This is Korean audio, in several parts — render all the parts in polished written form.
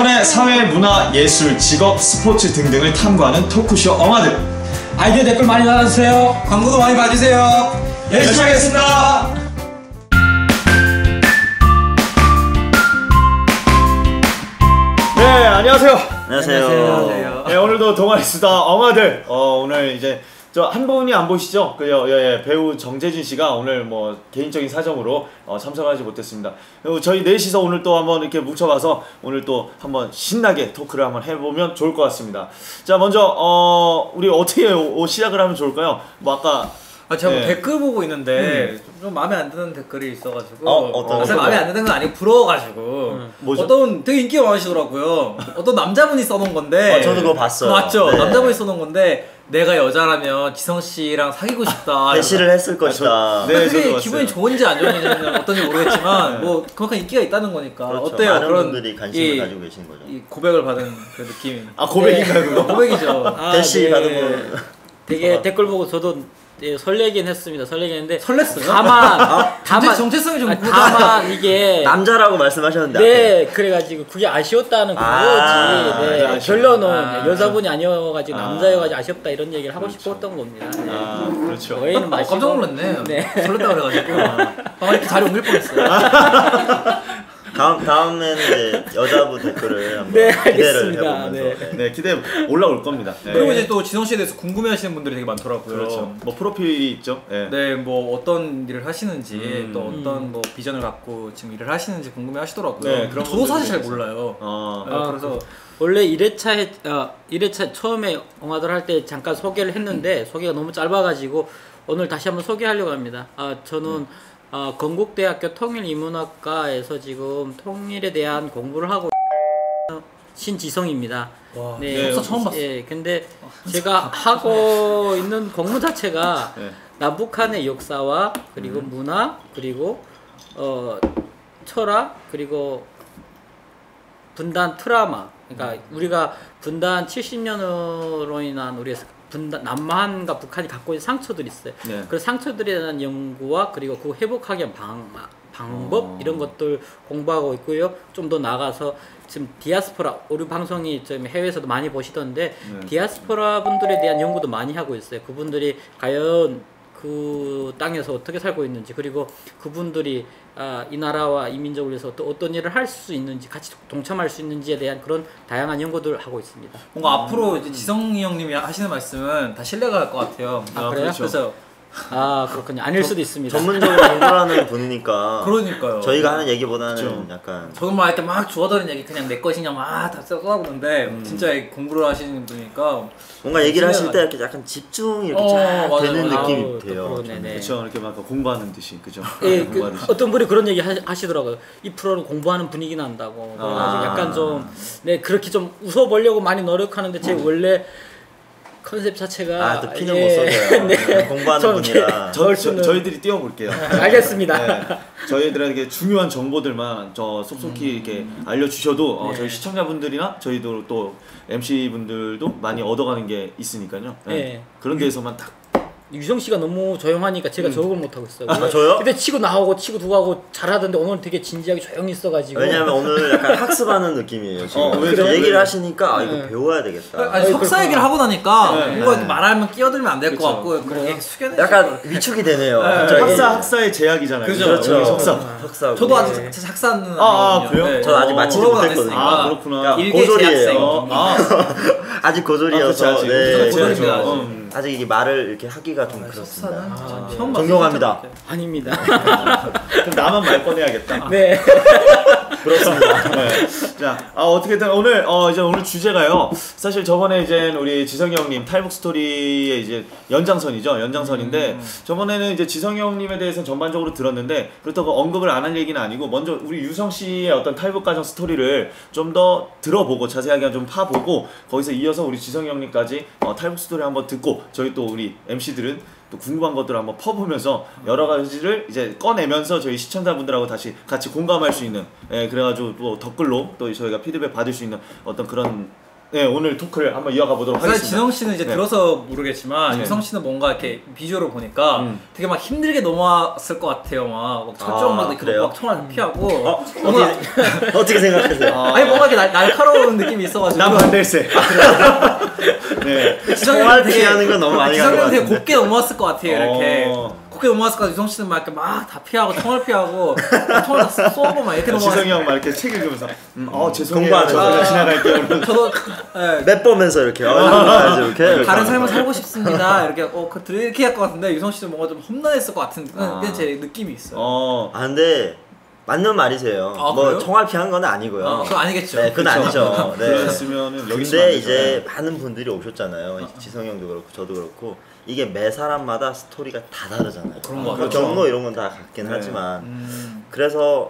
여러분의 사회, 문화, 예술, 직업, 스포츠 등등을 탐구하는 토크쇼 엉아들. 아이디어 댓글 많이 달아주세요. 광고도 많이 봐주세요. 열심히 하겠습니다. 네, 안녕하세요. 안녕하세요. 네, 오늘도 동아리 수다 엉아들. 오늘 이제 저 한 분이 안 보시죠? 예, 배우 정재진 씨가 오늘 뭐 개인적인 사정으로 참석하지 못했습니다. 그리고 저희 넷이서 오늘 또 한번 이렇게 뭉쳐봐서 오늘 또 한번 신나게 토크를 한번 해보면 좋을 것 같습니다. 자, 먼저 우리 어떻게 시작을 하면 좋을까요? 뭐 아까 제가 네. 댓글 보고 있는데 좀 마음에 안 드는 댓글이 있어가지고 어떤 사실 마음에 안 드는 건 아니고 부러워가지고 뭐죠? 어떤 되게 인기가 많으시더라고요. 어떤 남자분이 써놓은 건데 저도 그거 봤어요. 맞죠? 네. 남자분이 써놓은 건데 내가 여자라면 지성 씨랑 사귀고 싶다. 대시를 했을 것이다. 네, 그게 저도 기분이 봤어요. 좋은지 안 좋은지는 어떤지 모르겠지만 뭐 그만큼 인기가 있다는 거니까 그렇죠. 어때요? 많은 그런 분들이 관심을 가지고 계신 거죠. 이 고백을 받은 그 느낌이. 고백인가요, 그거? 고백이죠. 대시 받은 거. 되게 댓글 보고 저도 설레긴 했습니다. 설레긴 했는데 설렜어요? 다만 정체성이 좀 다만 이게 남자라고 말씀하셨는데 네 그래가지고 그게 아쉬웠다는 그거지. 네, 맞아, 결론은 여자분이 아니어가지고 남자여가지고 아쉽다 이런 얘기를 하고 그렇죠. 싶었던 겁니다. 네. 그렇죠. 저희는 마시고 깜짝 놀랐네. 네. 설렜다 그래가지고 이렇게 자리 옮길 뻔했어요. 다음에는 이제 여자분 댓글을 한번 네, 기대를 알겠습니다. 해보면서 네. 네, 기대 올라올 겁니다. 네. 그리고 이제 또 지성 씨에 대해서 궁금해하시는 분들이 되게 많더라고요. 그렇죠. 뭐 프로필이 있죠. 네. 네, 뭐 어떤 일을 하시는지 또 어떤 뭐 비전을 갖고 지금 일을 하시는지 궁금해하시더라고요. 네, 그런 저도 사실 잘 분들이 몰라요. 어, 그래서 원래 1회차 처음에 엉아들 할 때 잠깐 소개를 했는데 소개가 너무 짧아가지고 오늘 다시 한번 소개하려고 합니다. 저는 건국대학교 통일인문학과에서 지금 통일에 대한 공부를 하고 신지성입니다. 와, 네, 석사 처음 봤어요. 예, 근데 제가 하고 있는 공부 자체가 네. 남북한의 역사와 그리고 문화 그리고 철학 그리고 분단 트라우마. 그러니까 우리가 분단 70년으로 인한 우리의 남한과 북한이 갖고 있는 상처들이 있어요. 네. 그 상처들에 대한 연구와 그리고 그 회복하기 위한 방법 이런 것들 공부하고 있고요. 좀 더 나아가서 지금 디아스포라 우리 방송이 좀 해외에서도 많이 보시던데 디아스포라 분들에 대한 연구도 많이 하고 있어요. 그분들이 과연 그 땅에서 어떻게 살고 있는지 그리고 그분들이 이 나라와 이 민족을 위해서 어떤 일을 할 수 있는지 같이 동참할 수 있는지에 대한 그런 다양한 연구들을 하고 있습니다. 뭔가 앞으로 이제 지성이 형님이 하시는 말씀은 다 신뢰가 갈 것 같아요. 그래요? 그렇죠. 그래서 그렇군요. 아닐 수도 있습니다. 전문적으로 공부하는 분이니까 그러니까요. 저희가 하는 얘기보다는 그렇죠. 약간 저도 막 이렇게 막 좋아하는 얘기 그냥 내 것이냐 막다 쏟아보는데 진짜 공부를 하시는 분이니까 뭔가 얘기를 하실 때 신뢰가- 이렇게 약간 집중이 이렇게 쫙 맞아요, 되는 맞아요. 느낌이 아우, 또 돼요. 그러네네. 그렇죠. 이렇게 막 공부하는 듯이, 그죠? 예, 공부하듯이. 어떤 분이 그런 얘기 하시더라고요. 이 프로는 공부하는 분위기 난다고. 그래가지고 약간 좀, 그렇게 좀 웃어보려고 많이 노력하는데 제 원래 컨셉 자체가. 또 피는 못 써져요. 공부하는 좀 분이라. 저희들이 띄워볼게요. 알겠습니다. 네. 저희들에게 중요한 정보들만 속속히 이렇게 알려주셔도 저희 시청자분들이나 저희도 또 MC분들도 많이 얻어가는 게 있으니까요. 네. 그런 데에서만 딱 유정 씨가 너무 조용하니까 제가 적응을 못 하고 있어요. 저요? 근데 치고 나오고 치고 두고 하고 잘하던데 오늘 되게 진지하게 조용히 있어가지고. 왜냐면 오늘 약간 학습하는 느낌이에요. 지금 왜, 그래서 왜? 얘기를 하시니까 이거 배워야 되겠다. 아니, 석사 얘기를 하고 나니까 네. 뭔가 이렇게 말하면 끼어들면 안 될 것 그쵸. 같고 그냥 숙연해. 약간 위축이 되네요. 학사의 제약이잖아요. 그죠. 그렇죠. 석사. 석사. 저도 아직 학사는 그래요? 네. 저 아직 마치지 졸업은 안 못했거든요. 했으니까. 그렇구나. 일개 고졸이에요. 재학생. 아직 고졸이어서 그치, 네. 고졸입니다, 아직. 아직 이게 말을 이렇게 하기가 좀 그렇습니다. 처음 봤어요. 존경합니다. 아닙니다. 그럼 나만 말 꺼내야겠다. 네. 그렇습니다. 네. 자, 어떻게든 오늘 이제 오늘 주제가요. 사실 저번에 이제 우리 지성이 형님 탈북 스토리의 이제 연장선이죠. 연장선인데 저번에는 이제 지성이 형님에 대해서 전반적으로 들었는데 그렇다고 언급을 안 할 얘기는 아니고 먼저 우리 유성 씨의 어떤 탈북 과정 스토리를 좀 더 들어보고 자세하게 좀 파보고 거기서 이어서 우리 지성이 형님까지 탈북 스토리 한번 듣고 저희 또 우리 MC들은 또 궁금한 것들을 한번 퍼보면서 여러 가지를 이제 꺼내면서 저희 시청자분들하고 다시 같이 공감할 수 있는 그래가지고 또 댓글로 또 저희가 피드백 받을 수 있는 어떤 그런 네, 오늘 토크를 한번 이어가 보도록 사실 하겠습니다. 진영 씨는 이제 네. 들어서 모르겠지만 네. 유성 씨는 뭔가 이렇게 비주얼을 보니까 되게 막 힘들게 넘어왔을 것 같아요. 막 철쭉 막 이렇게 그래요? 막 총알 피하고 어떻게 생각하세요? 아니 뭔가 이렇게 날카로운 느낌이 있어가지고 난 반대일세. 네. 총알 피하는 건 너무 많이 간 것 지성이는 되게 같은데. 곱게 넘어왔을 것 같아요. 이렇게 어. 곱게 넘어왔을 것 같아요. 유성 씨는 막 이렇게 막 다 피하고 총알 피하고 총알 다 쏘고 막 이렇게 넘어왔을 지성이 형 막 이렇게 책 읽으면서 죄송해요. 공부하면서. 저희가 지나갈게요. 저도 예, 맵 보면서 이렇게 이렇게 다른 삶을 살고 싶습니다. 이렇게 이렇게 할 것 같은데 유성 씨는 뭔가 좀 험난했을 것 같은 그게 제 느낌이 있어요. 아 근데 맞는 말이세요. 아, 뭐 그래요? 총알 피한 건 아니고요. 그건 아니겠죠. 네, 그건 아니죠. 네. 그랬으면은 여기 근데 이제 많은 분들이 오셨잖아요. 지성이 형도 그렇고 저도 그렇고 이게 매 사람마다 스토리가 다 다르잖아요. 그런 것 뭐 같아요. 경로 이런 건 다 같긴 네. 하지만 그래서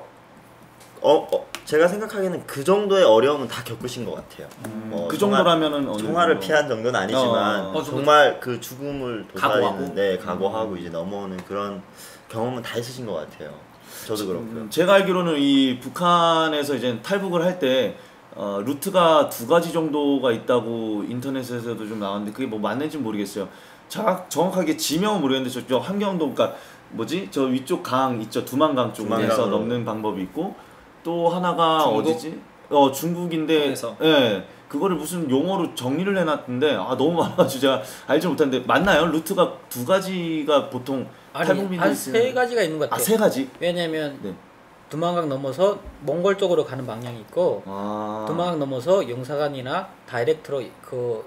제가 생각하기에는 그 정도의 어려움은 다 겪으신 것 같아요. 그 정도라면은 어느 총알을 정도. 피한 정도는 아니지만 정말 그 죽음을 도사리는 각오하고 이제 넘어오는 그런 경험은 다 있으신 것 같아요. 저도 그렇고요. 제가 알기로는 이 북한에서 이제 탈북을 할 때 루트가 2가지 정도가 있다고 인터넷에서도 좀 나왔는데 그게 뭐 맞는지 모르겠어요. 정확하게 지명은 모르겠는데 저 함경도 그러니까 뭐지? 저 위쪽 강 있죠. 두만강 쪽에서 두만강으로. 넘는 방법이 있고 또 하나가 중국? 어디지? 중국인데 통해서. 예. 그거를 무슨 용어로 정리를 해놨던데 너무 많아가지고 제가 알지 못하는데 맞나요? 루트가 2가지가 보통 탈북민들이 한 3가지가 있는 것 같아요. 3가지? 왜냐면 네. 두만강 넘어서 몽골 쪽으로 가는 방향이 있고 두만강 넘어서 영사관이나 다이렉트로 그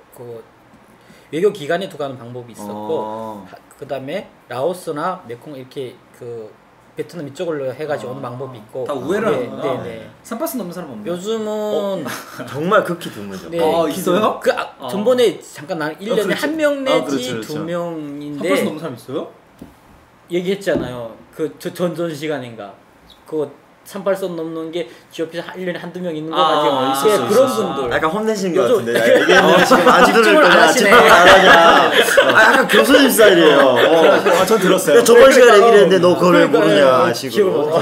외교 기관에 가는 방법이 있었고 그다음에 라오스나 메콩 이렇게 그 베트남 이쪽으로 해가지고 오는 방법이 있고 다 우회를 하는구나. 네. 삼파스 넘는 사람 없나요? 요즘은 정말 극히 드물죠. 네, 있어요? 전번에 잠깐 난 1년에 그렇죠. 한 명 내지 그렇죠. 2명인데 삼파스 넘는 사람 있어요? 얘기했잖아요. 저 전전 시간인가. 그 38선 넘는 게 GOP에서 1년에 한두 명 있는 거 가지고 있었어, 그런 있었어. 분들. 약간 혼내신 것 요즘- 같은데. 얘기했는데 지금 안 들을 집중을 안 거냐? 하시네. 집중을 안 하냐? 약간 교수님 스타일이에요. 전 들었어요. 저번 시간에 얘기를 했는데 너 그걸 왜 그러니까, 모르냐 기억을 식으로. 못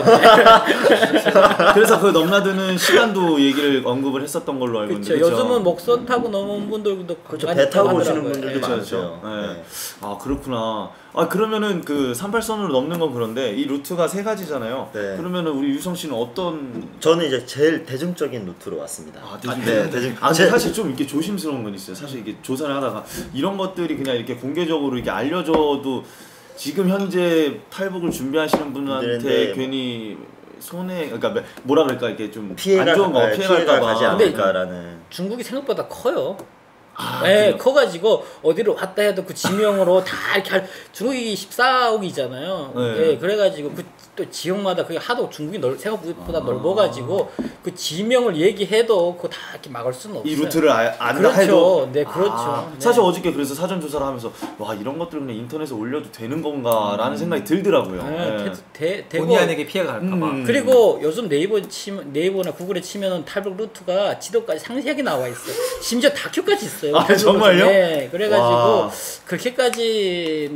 하겠네. 그래서 그 넘나드는 시간도 얘기를 언급을 했었던 걸로 알고 있는데 그렇죠. 요즘은 목선 타고 넘은 분들도 그렇죠. 많이 배 타고 오시는 하더라고요. 분들도 그렇죠, 많죠. 그렇죠. 네. 네. 그렇구나. 그러면은 그 38선으로 넘는 건 그런데 이 루트가 3가지잖아요. 네. 그러면은 우리 유성 씨는 어떤 저는 이제 제일 대중적인 루트로 왔습니다. 대중. 대중. 근데 사실 좀 이렇게 조심스러운 건 있어요. 사실 이게 조사를 하다가 이런 것들이 그냥 이렇게 공개적으로 이렇게 알려져도 지금 현재 탈북을 준비하시는 분한테 근데 괜히 손해 그러니까 뭐라 그럴까 이게 좀 피해가 안 좋은 거 피해가 가지 봐. 않을까라는. 중국이 생각보다 커요. 네, 커가지고 어디로 왔다 해도 그 지명으로 다 이렇게 중국이 14억이잖아요. 네. 네, 그래가지고 그 또 지역마다 그게 하도 중국이 생각보다 넓어가지고 그 지명을 얘기해도 그거 다 이렇게 막을 수는 없어요. 이 루트를 안다 그렇죠. 해도 네, 그렇죠. 네. 사실 어저께 그래서 사전 조사를 하면서 와 이런 것들 그냥 인터넷에 올려도 되는 건가라는 생각이 들더라고요. 네, 되고 본의 아니게 피해가 갈까봐. 그리고 요즘 네이버나 구글에 치면은 탈북 루트가 지도까지 상세하게 나와 있어요. 심지어 다큐까지 있어요. 정말요? 네, 그래가지고 와. 그렇게까지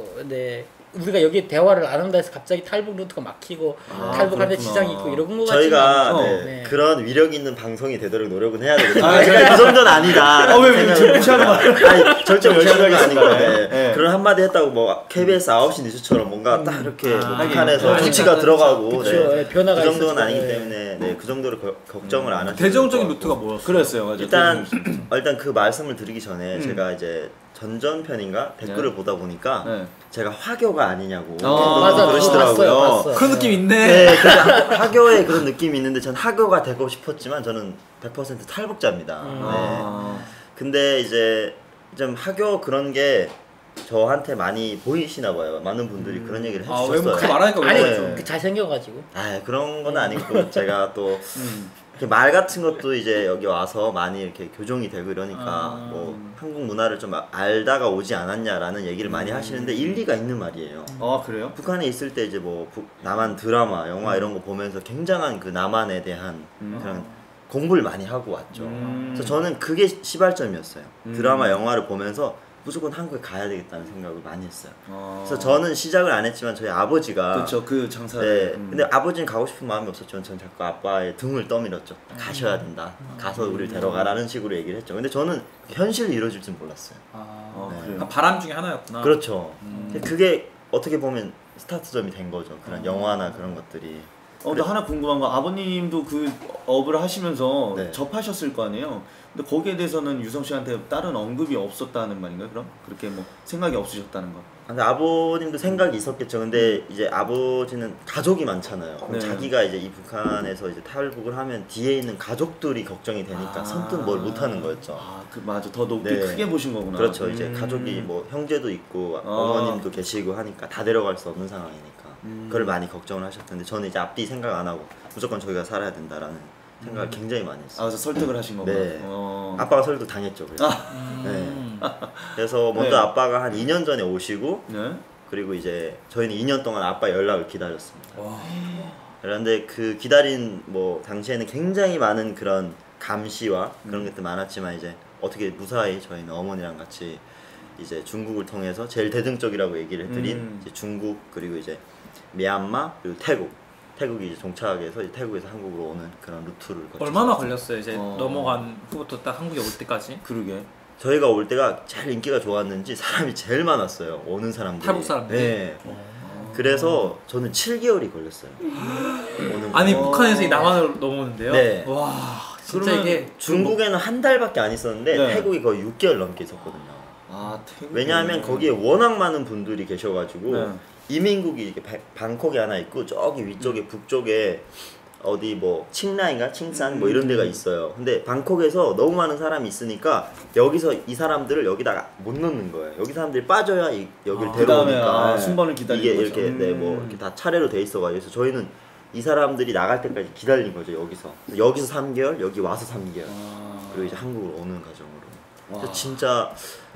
우리가 여기 대화를 안 한다 해서 갑자기 탈북 루트가 막히고 탈북하는데 그렇구나. 지장이 있고 이런 거 같지는 저희가 않죠. 네, 그런 위력 있는 방송이 되도록 노력은 해야 되거든요. 그러니까 그러니까 그 정도는 아니다. 왜 지금 무시하는 거야? 아니 절대 무시하는 거 아니고 네. 네. 그런 한마디 했다고 뭐 KBS 9시 뉴스처럼 뭔가 딱 이렇게 북한에서 하긴. 조치가 들어가고 그쵸. 네, 변화가 그 정도는 있었죠. 아니기 네. 때문에 그 정도로 걱정을 안 하시는 대중적인 것 같고. 루트가 뭐였어요? 그랬어요, 맞아요. 일단 그 말씀을 드리기 전에 제가 이제 전전편인가 댓글을 네. 보다 보니까 네. 제가 화교가 아니냐고 맞아, 그러시더라고요. 봤어요. 그런 느낌 있네. 네, 화교에 그런 느낌이 있는데 전 화교가 되고 싶었지만 저는 100% 탈북자입니다. 네. 근데 이제 좀 화교 그런 게 저한테 많이 보이시나 봐요. 많은 분들이 그런 얘기를 왜 해주셨어요. 그렇게 말하니까 아니 왜 네. 그 잘생겨가지고 그런 건 아니고 제가 또 이렇게 말 같은 것도 이제 여기 와서 많이 이렇게 교정이 되고 이러니까 뭐 한국 문화를 좀 알다가 오지 않았냐라는 얘기를 많이 하시는데 일리가 있는 말이에요. 그래요? 북한에 있을 때 이제 뭐 남한 드라마, 영화 이런 거 보면서 굉장한 그 남한에 대한 그런 공부를 많이 하고 왔죠. 그래서 저는 그게 시발점이었어요. 드라마, 영화를 보면서 무조건 한국에 가야 되겠다는 생각을 많이 했어요. 그래서 저는 시작을 안 했지만 저희 아버지가 그렇죠. 그 장사를. 네. 근데 아버지는 가고 싶은 마음이 없었지만 저는 자꾸 아빠의 등을 떠밀었죠. 가셔야 된다. 가서 우리를 데려가라는 식으로 얘기를 했죠. 근데 저는 현실로 이루어질 줄 몰랐어요. 그래요? 바람 중에 하나였구나. 그렇죠. 그게 어떻게 보면 스타트점이 된 거죠. 그런 영화나 그런 것들이. 근데 하나 궁금한 거, 아버님도 그 업을 하시면서 네. 접하셨을 거 아니에요? 근데 거기에 대해서는 유성 씨한테 다른 언급이 없었다는 말인가요? 그럼 그렇게 뭐 생각이 없으셨다는 거? 근데 아버님도 생각이 있었겠죠. 근데 이제 아버지는 가족이 많잖아요. 그럼 네. 자기가 이제 이 북한에서 이제 탈북을 하면 뒤에 있는 가족들이 걱정이 되니까 선뜻 뭘 못하는 거였죠. 그 맞아. 더 높게 네. 크게 보신 거구나. 그렇죠. 이제 가족이 뭐 형제도 있고 어머님도 계시고 하니까 다 데려갈 수 없는 상황이니까 그걸 많이 걱정을 하셨던데 저는 이제 앞뒤 생각 안 하고 무조건 저희가 살아야 된다라는 생각을 굉장히 많이 했어요. 그래서 설득을 하신 거구나. 네. 아빠가 설득 당했죠. 그래서. 네. 그래서 먼저 네. 아빠가 한 2년 전에 오시고 네. 그리고 이제 저희는 2년 동안 아빠 연락을 기다렸습니다. 그런데 그 기다린 뭐 당시에는 굉장히 많은 그런 감시와 그런 것들 많았지만 이제 어떻게 무사히 저희는 어머니랑 같이 이제 중국을 통해서 제일 대중적이라고 얘기를 해드린 이제 중국 그리고 이제 미얀마 그리고 태국이 이제 종착하게 해서 태국에서 한국으로 오는 그런 루트를 거쳤어요. 얼마나 걸렸어요? 이제 넘어간 후부터 딱 한국에 올 때까지? 그러게. 저희가 올 때가 제일 인기가 좋았는지 사람이 제일 많았어요. 오는 사람들이. 탈북 사람들이? 네. 그래서 저는 7개월이 걸렸어요. 오는 아니 거. 북한에서 이 남한으로 넘어오는데요? 네. 와 진짜 그러면 이게 중국에는 한 달밖에 안 있었는데 네. 태국이 거의 6개월 넘게 있었거든요. 태국. 왜냐하면 거기에 워낙 많은 분들이 계셔가지고 네. 이민국이 이렇게 방콕에 하나 있고 저기 위쪽에 북쪽에 어디 뭐 칭라인가 칭산 뭐 이런 데가 있어요. 근데 방콕에서 너무 많은 사람이 있으니까 여기서 이 사람들을 여기다가 못 넣는 거예요. 여기 사람들이 빠져야 여기를 데려오니까 그다음에 순번을 기다리는 이게 거죠. 이렇게 뭐 이렇게 다 차례로 돼 있어가지고 그래서 저희는 이 사람들이 나갈 때까지 기다린 거죠. 여기서 3개월 여기 와서 3개월 그리고 이제 한국으로 오는 과정으로. 그래서 진짜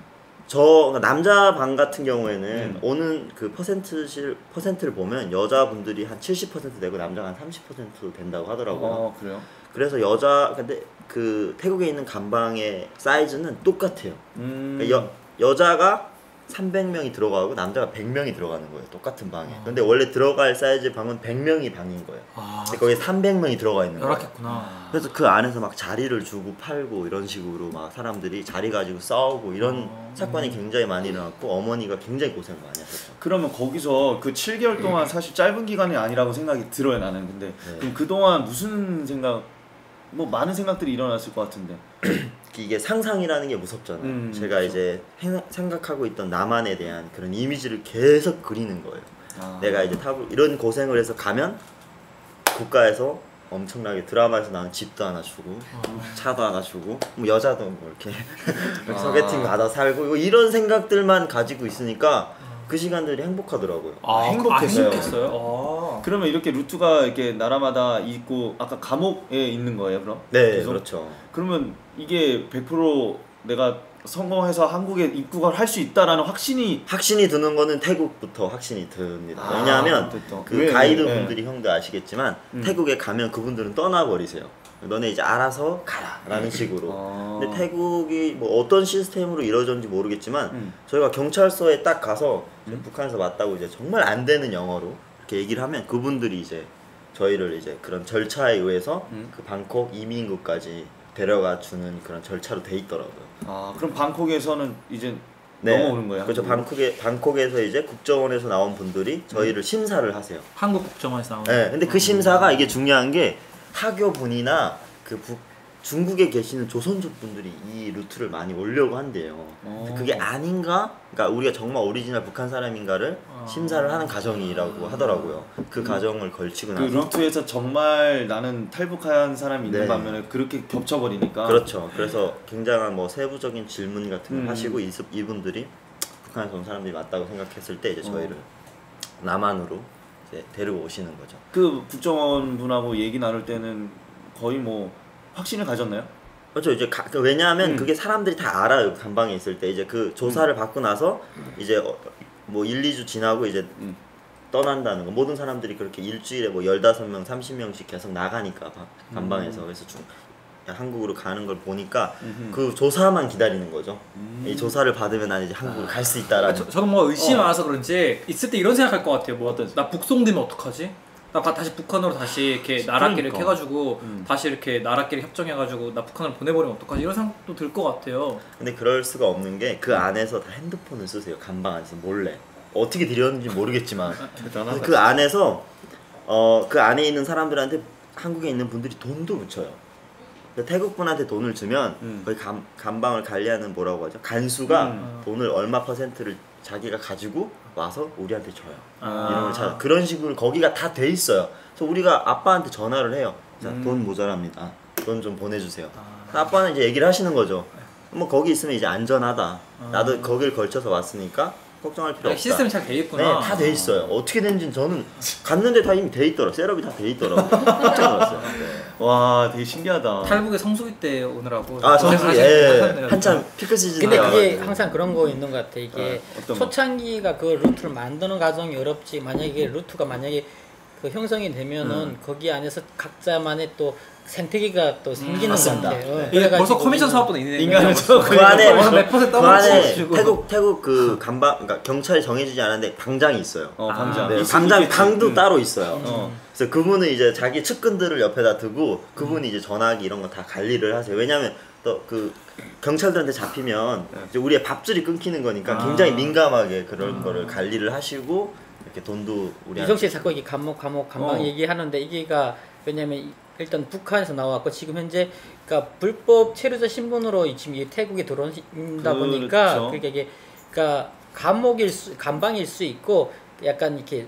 남자 방 같은 경우에는 오는 그 퍼센트를 보면 여자분들이 한 70% 되고 남자가 한 30% 된다고 하더라고요. 그래요? 그래서 근데 그 태국에 있는 감방의 사이즈는 똑같아요. 그러니까 여자가 300명이 들어가고 남자가 100명이 들어가는 거예요. 똑같은 방에. 근데 원래 들어갈 사이즈 방은 100명이 방인 거예요. 근데 거기에 300명이 들어가 있는 거예요. 열악했구나. 그래서 그 안에서 막 자리를 주고 팔고 이런 식으로 막 사람들이 자리 가지고 싸우고 이런 사건이 굉장히 많이 일어났고 어머니가 굉장히 고생을 많이 하셨죠. 그러면 거기서 그 7개월 동안 사실 짧은 기간이 아니라고 생각이 들어요, 나는. 근데 그럼 그동안 무슨 생각, 뭐 많은 생각들이 일어났을 것 같은데. 이게 상상이라는 게 무섭잖아요. 제가 그렇죠. 이제 생각하고 있던 남한에 대한 그런 이미지를 계속 그리는 거예요. 내가 이제 이런 고생을 해서 가면 국가에서 엄청나게 드라마에서 나온 집도 하나 주고 차도 하나 주고 뭐 여자도 뭐 이렇게 소개팅 받아 살고 이런 생각들만 가지고 있으니까 그 시간들이 행복하더라고요. 행복했어요? 그러면 이렇게 루트가 이렇게 나라마다 있고 아까 감옥에 있는 거예요, 그럼? 네, 계속? 그렇죠. 그러면 이게 100% 내가 성공해서 한국에 입국을 할 수 있다라는 확신이 드는 거는 태국부터 확신이 듭니다. 왜냐하면 그 가이드 분들이 형도 아시겠지만 태국에 가면 그분들은 떠나버리세요. 너네 이제 알아서 가라라는 식으로. 근데 태국이 뭐 어떤 시스템으로 이루어졌는지 모르겠지만 저희가 경찰서에 딱 가서 북한에서 왔다고 이제 정말 안 되는 영어로 이렇게 얘기를 하면 그분들이 이제 저희를 이제 그런 절차에 의해서 그 방콕 이민국까지 데려가 주는 그런 절차로 돼 있더라고요. 그럼 방콕에서는 이제 넘어오는 거예요? 그렇죠. 방콕에서 이제 국정원에서 나온 분들이 저희를 심사를 하세요. 한국 국정원에서 나온. 네, 근데 그 심사가 이게 중요한 게 하교분이나 그 중국에 계시는 조선족 분들이 이 루트를 많이 오려고 한대요. 그게 아닌가? 그러니까 우리가 정말 오리지널 북한 사람인가를 심사를 하는 과정이라고 하더라고요. 그 과정을 걸치고 나서 그 루트에서 정말 나는 탈북한 사람이 있는 네. 반면에 그렇게 겹쳐버리니까. 그렇죠. 그래서 굉장한 뭐 세부적인 질문 같은 걸 하시고 이분들이 북한에서 온 사람들이 맞다고 생각했을 때 이제 저희를 남한으로 이제 데리고 오시는 거죠. 그 국정원 분하고 얘기 나눌 때는 거의 뭐 확신을 가졌나요? 그렇죠. 이제 왜냐하면 그게 사람들이 다 알아요. 감방에 있을 때 이제 그 조사를 받고 나서 이제 뭐 1, 2주 지나고 이제 떠난다는 거. 모든 사람들이 그렇게 일주일에 뭐 15명, 30명씩 계속 나가니까 감방에서. 그래서 한국으로 가는 걸 보니까 그 조사만 기다리는 거죠. 이 조사를 받으면 난 이제 한국으로 갈 수 있다라는. 저는 뭐 의심이 많아서 그런지 있을 때 이런 생각할 것 같아요. 뭐 나 북송되면 어떡하지? 나 다시 북한으로 다시 이렇게 나라끼리 이렇게 해가지고 다시 이렇게 나라끼리 협정해가지고 나 북한으로 보내버리면 어떡하지? 이런 생각도 들 것 같아요. 근데 그럴 수가 없는 게 그 안에서 다 핸드폰을 쓰세요. 간방 안에서 몰래. 어떻게 들였는지 모르겠지만 그 안에서 그 안에 있는 사람들한테 한국에 있는 분들이 돈도 묻혀요. 태국 분한테 돈을 주면 거기 간방을 관리하는 뭐라고 하죠? 간수가 돈을 얼마 퍼센트를 자기가 가지고 와서 우리한테 줘요. 이런 걸 찾아. 그런 식으로 거기가 다 돼 있어요. 그래서 우리가 아빠한테 전화를 해요. 자, 돈 모자랍니다. 돈 좀 보내주세요. 아빠는 이제 얘기를 하시는 거죠. 뭐 거기 있으면 이제 안전하다. 나도 거길 걸쳐서 왔으니까 걱정할 필요 없다. 시스템이 잘 돼 있구나. 네, 다 돼 있어요. 어떻게 되는지 저는 갔는데 다 이미 돼 있더라고요. 셋업이 다 돼 있더라고요. 깜짝 놀랐어요. 네. 와, 되게 신기하다. 탈북에 성수기 때 오느라고. 성수기, 예. 한참 피크 시즌. 근데 그게 항상 그런 거 있는 것 같아. 이게 어떤 초창기가 그 루트를 만드는 과정이 어렵지. 만약에 루트가 만약에 그 형성이 되면은 거기 안에서 각자만의 또 생태계가 또 생기는 것 같아요. 이게 벌써 커미션 사업도 있네. 인간은 그 안에 몇 퍼센트 그 안에 떠먹고 태국 그 간방 그러니까 경찰이 정해지지 않았는데 방장이 있어요. 방장. 네, 방도 따로 있어요. 그래서 그분은 이제 자기 측근들을 옆에다 두고 그분이 이제 전화기 이런 거 다 관리를 하세요. 왜냐면 또 그 경찰들한테 잡히면 이제 우리의 밥줄이 끊기는 거니까 굉장히 민감하게 그런 거를 관리를 하시고 이렇게 돈도 우리한테. 이성 씨 자꾸 이게 간방 얘기하는데 이게가 왜냐면 일단 북한에서 나왔고 지금 현재 그러니까 불법 체류자 신분으로 지금 이 태국에 들어온다 보니까 그렇죠. 그러니까 이게 그러니까 감방일 수 있고 약간 이렇게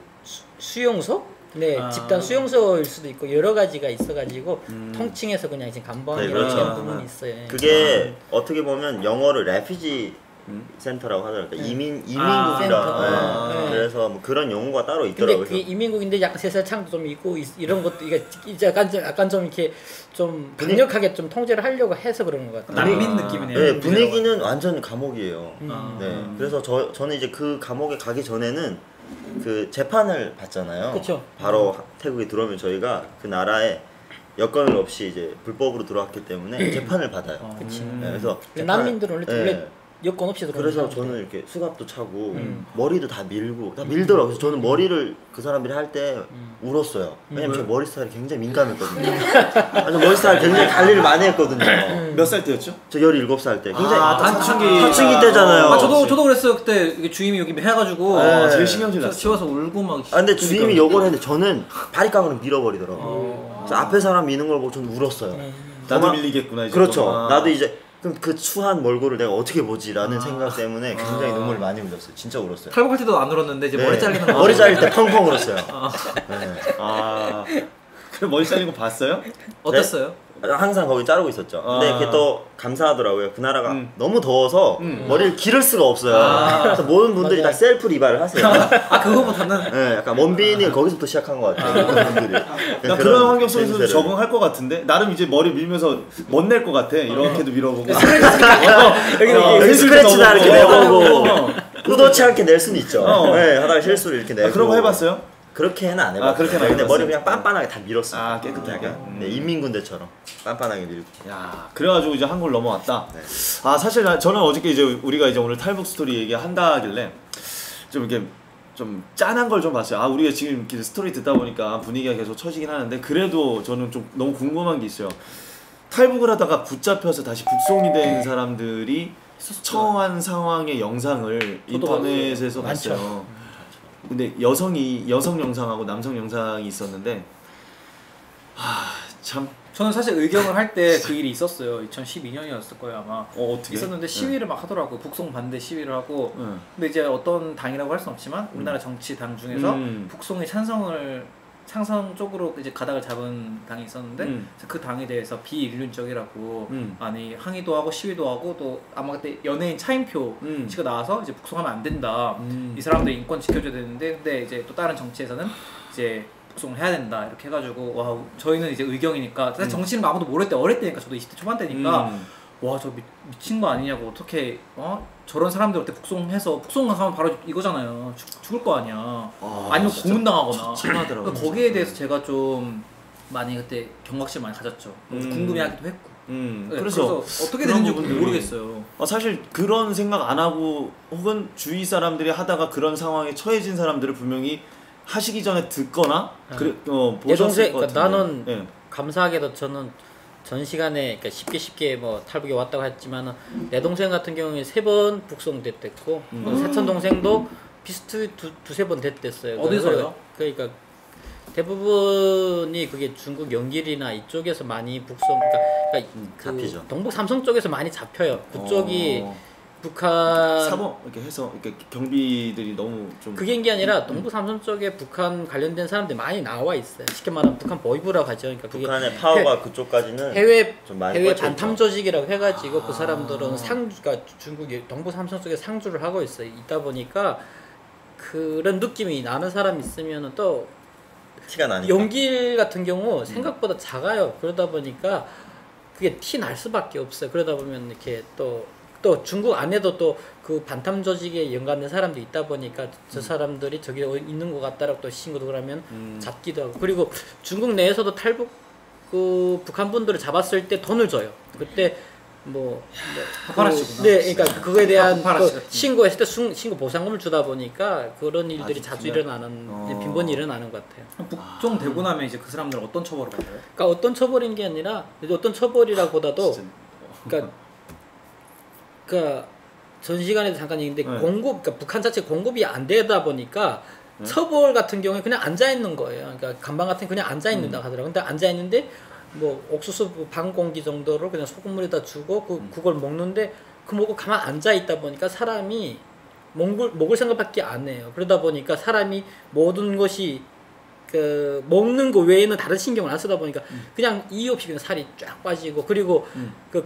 수용소 집단 수용소일 수도 있고 여러 가지가 있어가지고 통칭해서 그냥 이제 감방이라는 그렇죠. 부분이 있어요. 그게 어떻게 보면 영어를 레피지 센터라고 하더라고요. 이민국이라. 센터. 그래서 뭐 그런 용어가 따로 근데 있더라고요. 그게 이민국인데 약간 세세창도 좀 있고 이런 것도 이게 약간 좀 이렇게 좀 강력하게 좀 통제를 하려고 해서 그런 것 같아요. 난민 느낌이네요. 네, 분위기는 완전 감옥이에요. 네, 그래서 저는 이제 그 감옥에 가기 전에는 그 재판을 받잖아요. 그쵸. 바로 태국에 들어오면 저희가 그 나라에 여건을 없이 이제 불법으로 들어왔기 때문에 재판을 받아요. 그치. 네, 그래서 난민들은 원래 여건 없이 들어오는 그래서 저는 이렇게 수갑도 차고 머리도 다 밀고 다 밀더라고요. 그래서 저는 머리를 그 사람들이 할 때 울었어요. 왜냐면 제 머리 스타일이 굉장히 민감했거든요. 아주 머리 스타일 굉장히 관리를 많이 했거든요. 몇 살 때였죠? 저 17살 때 굉장히 사춘기 때잖아요. 저도 그랬어요. 그때 이게 주임이 여기 해가지고 제일 신경질 났어. 치워서 울고 막. 근데 주임이 요걸 했는데 저는 바리깡으로 밀어버리더라고요. 그래서 앞에 사람 미는 걸 보고 저는 울었어요. 나도 밀리겠구나 이제. 그렇죠. 나도 이제 그럼 그 추한 몰골을 내가 어떻게 보지라는 생각 때문에 굉장히 눈물을 많이 흘렸어요. 진짜 울었어요. 탈북할 때도 안 울었는데 이제 머리 잘리는 거. 머리 자를 때 펑펑 울었어요. 그럼 머리 잘린 거 봤어요? 어땠어요? 항상 거기 자르고 있었죠. 근데 그게 또 감사하더라고요. 그 나라가 너무 더워서 머리를 기를 수가 없어요. 그래서 모든 분들이 다 셀프 리발을 하세요. 그거보다는 네, 약간 원빈이 거기서부터 시작한 것 같아요. 모든 분들이. 나 그런 환경 속에서 적응할 것 같은데 나름 이제 머리 밀면서 멋낼 것 같아. 이렇게도 밀어보고 여기 스크래치나 이렇게 내보고 의도치 않게 낼 수는 있죠. 네, 하다가 실수를 이렇게 내고. 그런 거 해봤어요? 그렇게는 안 해봤어요. 그렇게는 안 근데 해봤어요. 머리 그냥 빤빤하게 다 밀었어요. 깨끗하게. 네, 인민군대처럼 빤빤하게 밀고. 야, 그래가지고 이제 한국을 넘어왔다. 네. 사실 저는 어저께 이제 우리가 이제 오늘 탈북 스토리 얘기한다길래 좀 이렇게 좀 짠한 걸 좀 봤어요. 우리가 지금 이렇게 스토리 듣다 보니까 분위기가 계속 처지긴 하는데 그래도 저는 좀 너무 궁금한 게 있어요. 탈북을 하다가 붙잡혀서 다시 북송이 된 사람들이 처한 상황의 영상을 인터넷에서 봤어요. 근데 여성 영상하고 남성 영상이 있었는데 참 저는 사실 의경을 할 때 그 일이 있었어요. 2012년이었을 거예요 아마. 어떻게? 있었는데 시위를 막 하더라고요. 북송 반대 시위를 하고. 근데 이제 어떤 당이라고 할 수는 없지만 우리나라 정치 당 중에서 북송의 찬성 쪽으로 이제 가닥을 잡은 당이 있었는데 그 당에 대해서 비인륜적이라고 많이 항의도 하고 시위도 하고 또 아마 그때 연예인 차인표 씨가 나와서 이제 북송하면 안 된다. 이 사람들 인권 지켜줘야 되는데 근데 이제 또 다른 정치에서는 이제 북송을 해야 된다 이렇게 해가지고 저희는 이제 의경이니까 사실 정치는 아무도 모를 때 어릴 때니까 저도 20대 초반 때니까 저 미친 거 아니냐고 어떻게 저런 사람들한테 북송한 사람 바로 이거잖아요. 죽을 거 아니야. 아니면 고문당하거나. 참하더라고요. 거기에 대해서 제가 좀 많이 그때 경각심 많이 가졌죠. 궁금해하기도 했고. 네, 그래서 어떻게 되는지 모르겠어요. 사실 그런 생각 안 하고 혹은 주위 사람들이 하다가 그런 상황에 처해진 사람들을 분명히 하시기 전에 듣거나 보셨을 것 같은데. 나는 감사하게도 저는 전 시간에 그러니까 쉽게 뭐 탈북에 왔다고 했지만은 내 동생 같은 경우에 3번 북송됐댔고 사촌 동생도 비슷 두세 번 됐댔어요. 어디서요? 그러니까 대부분이 그게 중국 연길이나 이쪽에서 많이 북송 그러니까 잡히죠. 동북 삼성 쪽에서 많이 잡혀요. 그쪽이 북한 사법 이렇게 해서 이렇게 경비들이 너무 좀 그게 게 아니라 동북 삼성 쪽에 북한 관련된 사람들이 많이 나와 있어요. 쉽게 말하면 북한 보이부라고 하죠. 그러니까 그게 북한의 파워가 그쪽까지는 해외 좀 많이 해외 반탐 조직이라고 해가지고 그 사람들은 그러니까 중국이 동북 삼성 쪽에 상주를 하고 있어요. 있다 보니까 그런 느낌이 나는 사람이 있으면은 또 티가 나니까. 연길 같은 경우 생각보다 작아요. 그러다 보니까 그게 티 날 수밖에 없어요. 그러다 보면 이렇게 또 중국 안에도 또 그 반탐 조직에 연관된 사람도 있다 보니까 저 사람들이 저기 있는 것 같다라고 또 신고도 그러면 잡기도 하고 그리고 중국 내에서도 탈북 그 북한 분들을 잡았을 때 돈을 줘요. 그때 파파라치구나. 네, 그러니까 그거에 대한 신고했을 때 신고 보상금을 주다 보니까 그런 일들이 자주 일어나는 빈번히 일어나는 것 같아요. 북송되고 나면 이제 그 사람들은 어떤 처벌을 받아요? 그러니까 어떤 처벌인 게 아니라 어떤 처벌이라보다도 그러니까 전 시간에도 잠깐 얘기했는데 그러니까 북한 자체 공급이 안 되다 보니까 처벌 같은 경우에 그냥 앉아 있는 거예요. 그러니까 간방 같은 그냥 앉아 있는다 하더라고요. 근데 앉아 있는데 뭐 옥수수 반 공기 정도를 그냥 소금물에다 주고 그걸 먹는데 그 먹고 가만 앉아 있다 보니까 사람이 먹을 생각밖에 안 해요. 그러다 보니까 사람이 모든 것이 그 먹는 거 외에는 다른 신경을 안 쓰다 보니까 그냥 이유 없이 그냥 살이 쫙 빠지고 그리고 그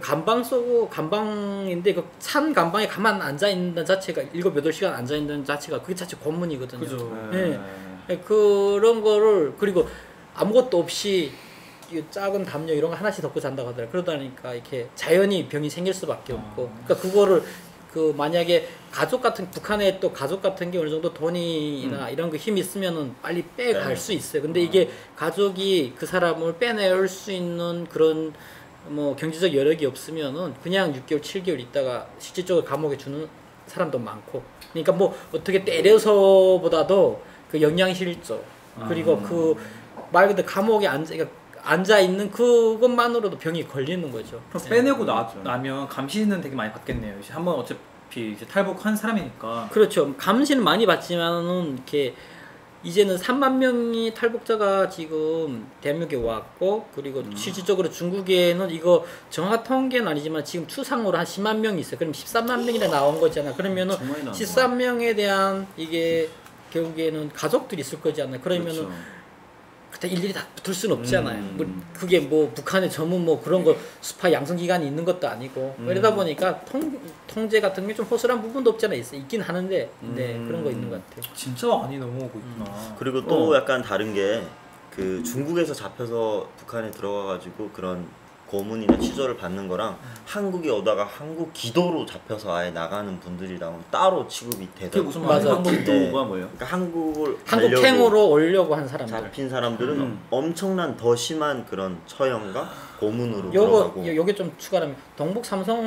간방인데 그 찬 간방에 가만 앉아 있는 자체가 7-8시간 앉아 있는 자체가 그게 자체 고문이거든요. 그죠. 네. 그런 거를 그리고 아무것도 없이 작은 담요 이런 거 하나씩 덮고 잔다고 하더라고요. 그러다 보니까 이렇게 자연히 병이 생길 수밖에 없고 그러니까 그거를 만약에 북한의 또 가족 같은 게 어느 정도 돈이나 이런 거 힘이 있으면은 빨리 빼갈 수 있어요. 근데 이게 가족이 그 사람을 빼낼 수 있는 그런 뭐 경제적 여력이 없으면은 그냥 6개월, 7개월 있다가 실질적으로 감옥에 주는 사람도 많고. 그러니까 뭐 어떻게 때려서보다도 그 영양실조 그리고 그 말 그대로 감옥에 앉아 있는 그것만으로도 병이 걸리는 거죠. 그럼 빼내고 나면 감시는 되게 많이 받겠네요. 이제 한번 어차피 이제 탈북한 사람이니까. 그렇죠. 감시는 많이 받지만은 이렇게 이제는 3만 명이 탈북자가 지금 대한민국에 왔고 그리고 실질적으로 중국에는 이거 정확한 통계는 아니지만 지금 추상으로 한 10만 명이 있어요. 그럼 13만 명이나 나온 거잖아. 그러면은 13명에 대한 이게 결국에는 가족들이 있을 거잖아요. 그러면은 그렇죠. 그때 일일이 다 붙을 수는 없잖아요. 그게 뭐 북한에 전문 뭐 그런 거 스파 양성 기관이 있는 것도 아니고 이러다 보니까 통제 같은 게 좀 허술한 부분도 없잖아요. 있긴 하는데 그런 거 있는 것 같아요. 진짜 많이 넘어오고 있구나. 그리고 또 약간 다른 게 그 중국에서 잡혀서 북한에 들어가가지고 그런 고문이나 취조를 받는 거랑 한국에 오다가 한국 기도로 잡혀서 아예 나가는 분들이랑은 따로 취급이 되더라고요. 그게 무슨 말이에요? 한국 기도가 뭐예요? 그러니까 한국 탱으로 오려고 한 사람들. 잡힌 사람들은 엄청난 더 심한 그런 처형과 고문으로 들어가고. 요게 좀 추가하면 동북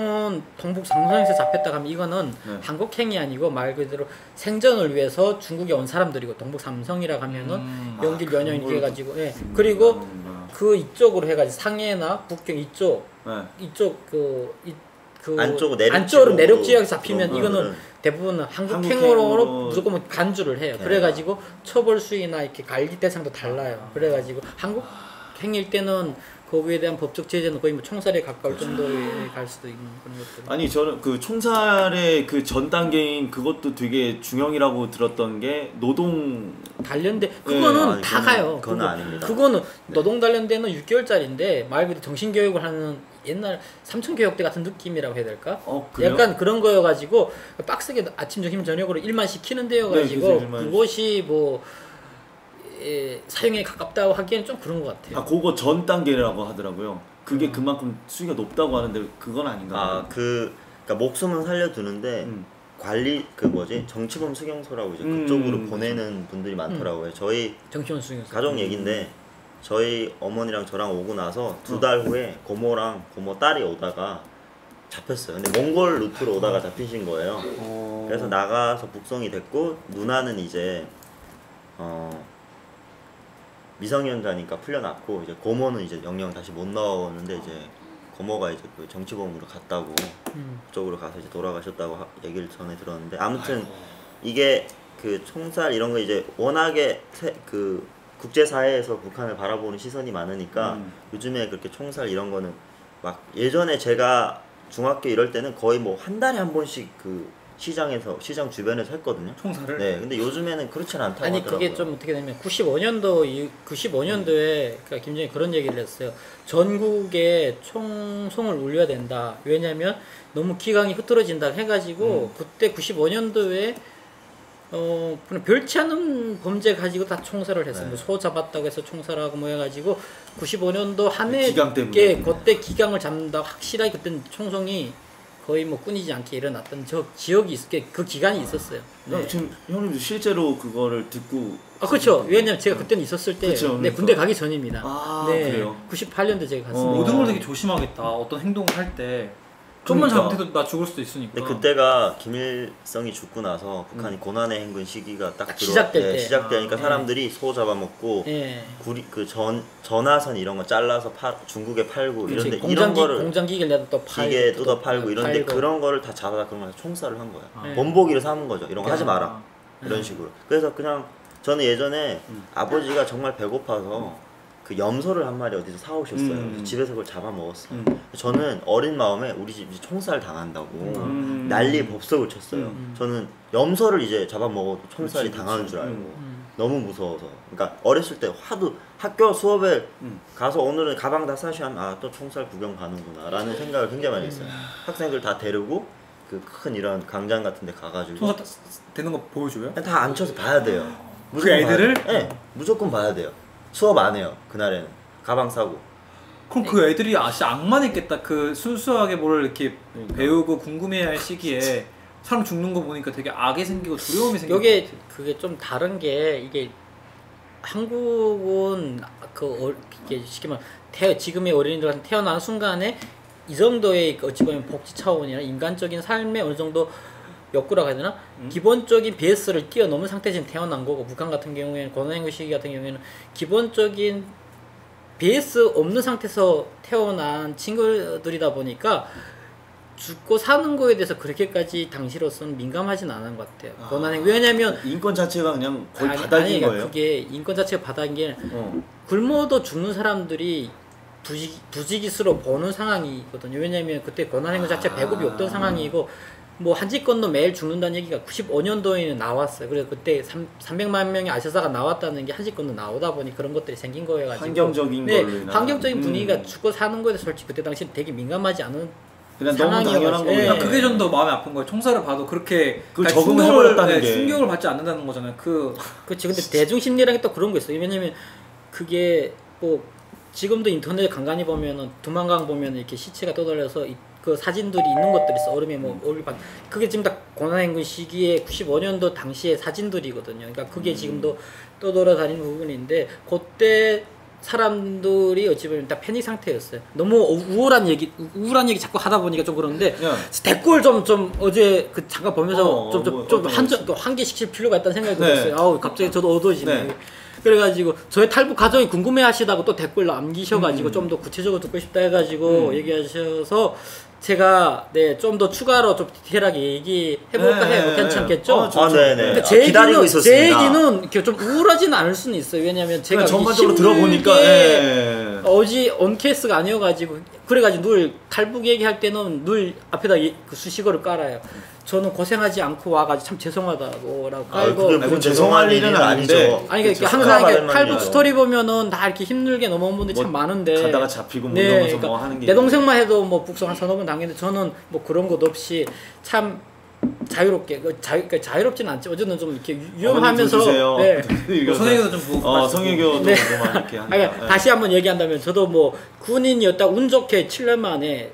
삼성에서 잡혔다 하면 이거는 한국행이 아니고 말 그대로 생존을 위해서 중국에 온 사람들이고 동북 삼성이라 하면은 연길 연예인 이렇게 해가지고 그리고 그 이쪽으로 해가지고 상해나 북경 이쪽 안쪽으로 내륙 지역에 잡히면 이거는 대부분 한국행으로 무조건 간주를 해요. 그래가지고 처벌 수위나 이렇게 관리 대상도 달라요. 그래가지고 한국행일 때는 거기에 대한 법적 제재는 거의 뭐 총살에 가까울 정도에 갈 수도 있는 그런 것들. 아니 저는 그 총살의 그 전 단계인 그것도 되게 중형이라고 들었던 게 노동 단련대 그거는 다 가요. 그건 아닙니다. 그거는 노동 단련대는 6개월짜리인데 말 그대로 정신 교육을 하는 옛날 삼천교육대 같은 느낌이라고 해야 될까? 약간 그런 거여가지고 빡세게 아침 점심 저녁으로 일만 시키는 데여가지고 그것이 뭐 사형에 가깝다고 하기에는 좀 그런 것 같아요. 그거 전 단계라고 하더라고요. 그게 그만큼 수위가 높다고 하는데 그건 아닌가? 그러니까 목숨은 살려두는데 관리 정치범 수용소라고 이제 그쪽으로 보내는 분들이 많더라고요. 저희 정치범 수용소 가족 얘긴데 저희 어머니랑 저랑 오고 나서 2달 후에 고모랑 고모 딸이 오다가 잡혔어요. 근데 몽골 루트로 오다가 잡히신 거예요. 그래서 나가서 북송이 됐고 누나는 이제 미성년자니까 풀려났고 이제 고모는 이제 영영 다시 못 나오는데 이제 고모가 이제 그 정치범으로 갔다고 그쪽으로 가서 이제 돌아가셨다고 얘기를 전에 들었는데 아무튼 이게 그 총살 이런 거 이제 워낙에 그 국제사회에서 북한을 바라보는 시선이 많으니까 요즘에 그렇게 총살 이런 거는 막 예전에 제가 중학교 이럴 때는 거의 뭐 한 달에 한 번씩 그 시장 주변에서 했거든요. 총살을? 네, 근데 요즘에는 그렇지는 않다고 아니 하더라고요. 그게 좀 어떻게 되면 95년도에 그러니까 김정일이 그런 얘기를 했어요. 전국에 총성을 울려야 된다. 왜냐면 너무 기강이 흐트러진다 해가지고 그때 95년도에 별치 않은 범죄 가지고 다 총살을 했어요. 뭐 소 잡았다고 해서 총살하고 뭐 해가지고 95년도 한 해에 그때 기강을 잡는다 확실하게 그때 총성이 거의 뭐 끊이지 않게 일어났던 저 지역이 그 기간이 있었어요. 네. 지금 형님도 실제로 그거를 듣고 그렇죠. 왜냐면 제가 그때는 있었을 때 그쵸, 네, 군대 가기 전입니다. 네. 그래요? 98년도 제가 갔습니다. 모든 걸 되게 조심하겠다. 어떤 행동을 할 때 좀만 잘못해도 나 죽을 수도 있으니까. 근데 그때가 김일성이 죽고 나서 북한이 고난의 행군 시기가 딱 시작되니까 사람들이 소 잡아먹고 전화선 이런 거 잘라서 중국에 팔고 이런데 이런 거를 공장기계를 내다 또 팔고 기계 뜯어 팔고 이런데 그런 거를 다 잡아다 그런 거 총살을 한 거야. 본보기를 삼은 거죠. 이런 거 하지 마라. 이런 식으로. 그래서 그냥 저는 예전에 아버지가 정말 배고파서 그 염소를 한 마리 어디서 사오셨어요. 집에서 그걸 잡아먹었어요. 저는 어린 마음에 우리 집 이제 총살 당한다고 난리 법석을 쳤어요. 저는 염소를 이제 잡아먹어도 총살이 당하는 줄 알고 너무 무서워서. 그러니까 어렸을 때 하도 학교 수업에 가서 오늘은 가방 다 싸셔 하면 또 총살 구경 가는구나 라는 생각을 굉장히 많이 했어요. 학생들 다 데리고 그 큰 이런 광장 같은 데 가가지고 총살 되는 거 보여줘요? 다 앉혀서 봐야 돼요. 그 애들을? 네, 무조건 봐야 돼요. 수업 안 해요. 그날에는 가방 싸고. 그럼 그 애들이 진짜 악만했겠다. 그 순수하게 뭘 이렇게 배우고 궁금해할 시기에 사람 죽는 거 보니까 되게 악이 생기고 두려움이 생기고. 이게 그게 좀 다른 게 이게 한국은 이게 쉽게 말하면 지금의 어린이들한테 태어난 순간에 이 정도의 어찌 보면 복지 차원이나 인간적인 삶에 어느 정도 욕구라고 해야 되나? 기본적인 베이스를 뛰어넘은 상태에서 지금 태어난 거고 북한 같은 경우에는 고난행군 시기 같은 경우에는 기본적인 베이스 없는 상태에서 태어난 친구들이다 보니까 죽고 사는 거에 대해서 그렇게까지 당시로서는 민감하진 않은 것 같아요. 고난행군 왜냐면 인권 자체가 그냥 거의 바닥인 거예요. 그게 인권 자체가 바닥인 게 굶어도 죽는 사람들이 부지기수로 보는 상황이거든요. 왜냐면 그때 고난행군 자체 배급이 없던 상황이고 뭐 한지 건너 매일 죽는다는 얘기가 95년도에는 나왔어요. 그래서 그때 300만 명의 아시아사가 나왔다는 게 한지 건너 나오다 보니 그런 것들이 생긴 거여가지고 환경적인 걸로 환경적인 분위기가 죽고 사는 거에 대해서 솔직히 그때 당시 되게 민감하지 않은 그냥 너무 당연한 거예요. 그게 좀 더 마음이 아픈 거예요. 총살을 봐도 그렇게 적응을 해버렸다는 게 충격을 받지 않는다는 거잖아요. 그렇지. 근데 대중 심리라는 게 또 그런 거 있어요. 왜냐면 그게 뭐 지금도 인터넷에 간간히 보면은 두만강 보면 이렇게 시체가 떠돌려서 그 사진들이 있는 것들이 있어. 얼음에 뭐 그게 지금 다 고난행군 시기에 95년도 당시의 사진들이거든요. 그러니까 그게 지금도 떠돌아다니는 부분인데 그때 사람들이 어찌 보면 다 패닉 상태였어요. 너무 우울한 얘기 자꾸 하다 보니까 좀 그런데 댓글 좀 어제 그 잠깐 보면서 좀 한 개씩 칠 필요가 있다는 생각이 들었어요. 아우 갑자기 저도 어두워지네. 그래가지고 저희 탈북 가정이 궁금해하시다고 또 댓글 남기셔가지고 좀 더 구체적으로 듣고 싶다 해가지고 얘기하셔서 제가 좀 더 추가로 좀 디테일하게 얘기해볼까 해요. 괜찮겠죠? 네네. 기다리고 있었습니다. 제 얘기는 이렇게 좀 우울하지는 않을 수는 있어요. 왜냐면 제가 전반적으로 들어보니까 어지 온케이스가 아니어가지고 그래가지고 늘 탈북 얘기할 때는 늘 앞에다 그 수식어를 깔아요. 저는 고생하지 않고 와가지고 참 죄송하다고 깔고 죄송할 일은 아니죠. 아니 그러니까 항상 이렇게 탈북 스토리 보면은 다 이렇게 힘들게 넘어온 분들이 참 많은데 가다가 잡히고 뭐 이러면서 그러니까 뭐 하는 게 내 동생만 해도 뭐 북송 한 서너 번 당했는데 저는 뭐 그런 것 없이 참 자유롭게 그러니까 자유롭지는 않지 어쨌든 좀 이렇게 위험하면서 성애교도 좀 보고 성애교도 이렇게 하니까 다시 한번 얘기한다면 저도 뭐 군인이었다 운 좋게 7년 만에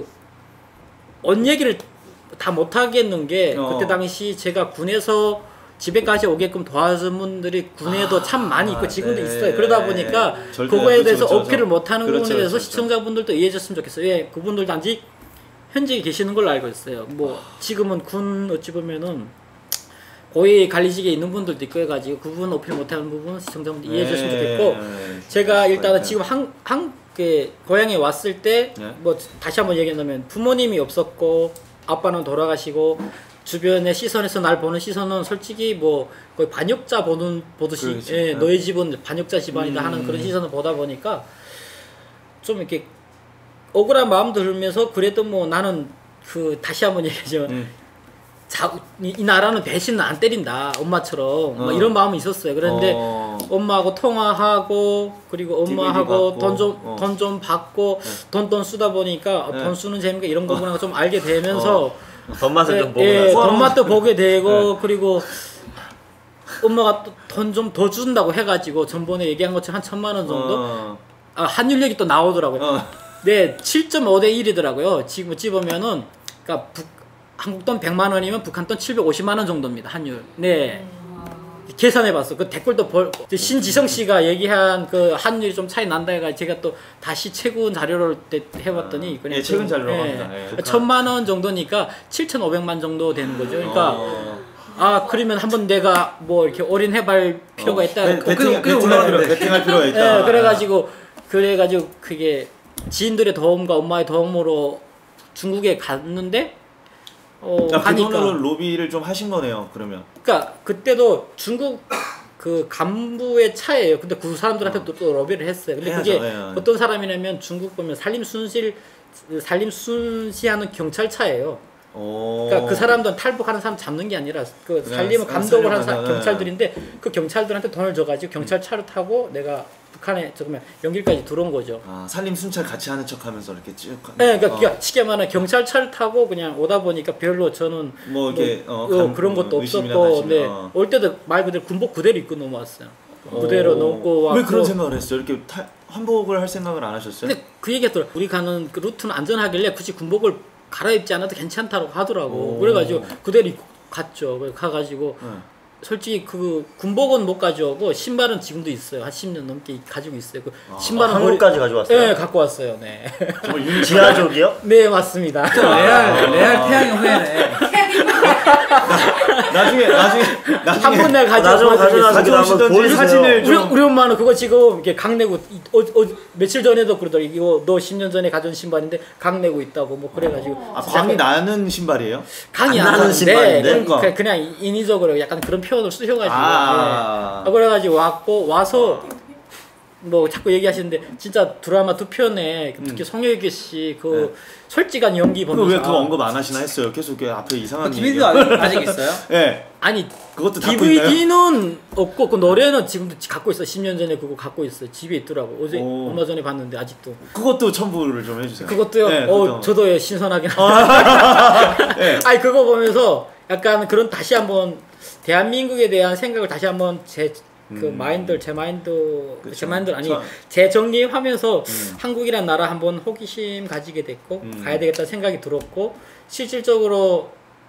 언 얘기를 다 못하겠는 게 그때 당시 제가 군에서 집에까지 오게끔 도와준 분들이 군에도 참 많이 있고 지금도 네. 있어요. 그러다 보니까 절대 그거에 대해서 그렇죠, 어필을 못하는 그렇죠, 부분에 대해서 그렇죠. 시청자분들도 이해해줬으면 좋겠어요. 예, 그분들 단지 현직에 계시는 걸로 알고 있어요. 뭐 지금은 군 어찌 보면은 고위 관리직에 있는 분들도 있고 해가지고 그 부분 어필 못하는 부분 시청자분들 이해해줬으면 좋겠고 제가 일단은 지금 고향에 왔을 때 뭐 다시 한번 얘기한다면 부모님이 없었고 아빠는 돌아가시고 주변의 시선에서 날 보는 시선은 솔직히 뭐 거의 반역자 보듯이 그렇지. 예, 너희 집은 반역자 집안이다 하는 그런 시선을 보다 보니까 좀 이렇게 억울한 마음도 들면서 그래도 뭐 나는 그 다시 한번 얘기하자면 이 나라는 배신은 안 때린다 엄마처럼 뭐 이런 마음이 있었어요. 그런데 엄마하고 통화하고 그리고 엄마하고 돈 좀 받고 돈 쓰다 보니까 돈 쓰는 재미가 이런 거구나 좀 알게 되면서 돈맛을 좀 보고 나서 나서 돈맛도 보게 되고 그리고 엄마가 또 돈 좀 더 준다고 해가지고 전번에 얘기한 것처럼 한 1,000만 원 정도 환율력이 또 나오더라고요. 네, 7.5대 1이더라고요. 지금 찝으면은 그러니까 한국 돈 100만 원이면 북한 돈 750만 원 정도입니다. 환율. 네. 계산해봤어. 그 댓글도 신지성 씨가 얘기한 그 환율이 좀 차이 난다 해가 제가 또 다시 최근 자료를 해봤더니 그냥 최근 자료로 합니다. 1,000만 원 정도니까 7,500만 정도 되는 거죠. 그러니까 그러면 한번 내가 뭐 이렇게 올인해볼 필요가 있다. 베팅할 필요가 있다. 네, 그래가지고 그게 지인들의 도움과 엄마의 도움으로 중국에 갔는데 그 돈으로 로비를 좀 하신 거네요. 그러면. 그러니까 그때도 중국 그 간부의 차예요. 근데 그 사람들한테 또 로비를 했어요. 근데 그게 어떤 사람이냐면 중국 보면 살림 순시하는 경찰차예요. 그러니까 그 사람들은 탈북하는 사람 잡는 게 아니라 그 살림을 감독을 하는 경찰들인데 그 경찰들한테 돈을 줘가지고 경찰차를 타고 내가 북한에 조금 연길까지 들어온 거죠. 살림 순찰 같이 하는 척하면서 이렇게 쭉. 네, 그러니까 쉽게 말하면 경찰차를 타고 그냥 오다 보니까 별로 저는 뭐 이렇게 그런 것도 없었고, 네, 올 때도 말 그대로 군복 그대로 입고 넘어왔어요. 그대로 넘고 왔고. 왜 그런 생각을 했어요? 이렇게 환복을 할 생각을 안 하셨어요? 근데 그 얘기했더라. 우리 가는 그 루트는 안전하길래 굳이 군복을 갈아입지 않아도 괜찮다고 하더라고. 그래가지고 그대로 입고 갔죠. 가가지고. 솔직히 그 군복은 못 가져오고 신발은 지금도 있어요. 한 10년 넘게 가지고 있어요. 그 신발은 한국까지 가져왔어요? 네, 갖고 왔어요. 네. 지하족이요? 네, 맞습니다. 레알 태양의 후예네. 나중에 한 번 내가 가져오시던지 사진을 우리 엄마는 그거 지금 이렇게 각 내고 며칠 전에도 그러더라고. 이거 너 10년 전에 가져온 신발인데 각 내고 있다고 뭐 그래가지고. 광이 나는 신발이에요? 강이 안 나는 신발인데 그냥 인위적으로 약간 그런 표현을 쓰셔가지고 그래가지고 와서 뭐 자꾸 얘기하시는데 진짜 드라마 두 편에 특히 송혜교 씨 그 솔직한 연기 보면서 왜 그거 언급 안 하시나 했어요. 계속 그 앞에 이상한 DVD도 아직 있어요? 네. 아니 그것도 DVD는 없고 그 노래는 지금도 갖고 있어. 10년 전에 그거 갖고 있어. 집에 있더라고. 어제 얼마 전에 봤는데 아직도. 그것도 첨부를 좀 해주세요. 그것도요. 네, 저도 신선하긴. 네. 아니 그거 보면서 약간 그런 다시 한번 대한민국에 대한 생각을 다시 한번 제 마인드 아니 재정리하면서 한국이란 나라 한번 호기심 가지게 됐고 가야 되겠다는 생각이 들었고 실질적으로